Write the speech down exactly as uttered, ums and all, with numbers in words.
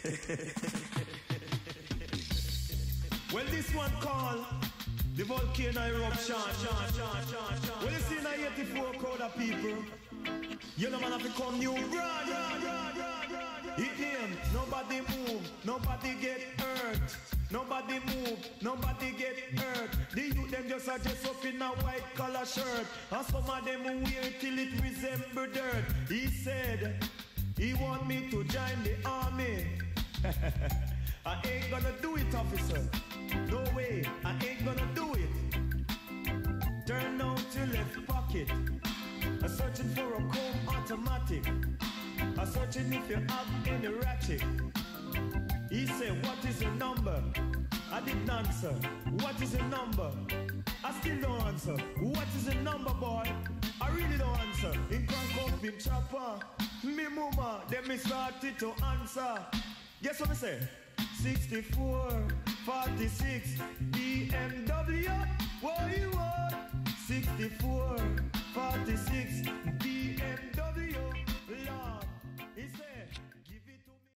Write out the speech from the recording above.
Well, this one called the volcano eruption. Well, you see now eighty-four crowd of people. You know man have to come new brand. It name, nobody move, nobody get hurt. Nobody move, nobody get hurt. The youth them just a dress up in a white collar shirt, and some of them wear it till it resemble dirt. He said he want me to join the army. I ain't gonna do it, officer. No way, I ain't gonna do it. Turn out your left pocket. I'm searching for a comb automatic. I'm searching if you have any ratchet. He said, what is your number? I didn't answer. What is your number? I still don't answer. What is your number, boy? I really don't answer. In crank up him chopper. Me mama, then me started to answer. Guess what I say? sixty-four, forty-six, B M W. What you want? sixty-four,